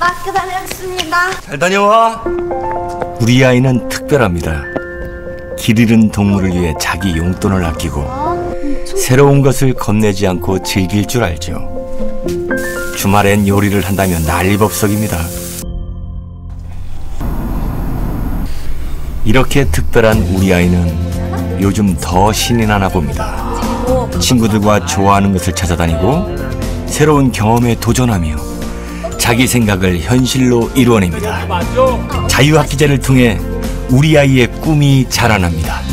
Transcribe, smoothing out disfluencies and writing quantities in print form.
학교 다녔습니다. 잘 다녀와. 우리 아이는 특별합니다. 길 잃은 동물을 위해 자기 용돈을 아끼고 새로운 것을 겁내지 않고 즐길 줄 알죠. 주말엔 요리를 한다면 난리법석입니다. 이렇게 특별한 우리 아이는 요즘 더 신이 나나 봅니다. 친구들과 좋아하는 것을 찾아다니고 새로운 경험에 도전하며 자기 생각을 현실로 이루어냅니다. 자유학기제를 통해 우리 아이의 꿈이 자라납니다.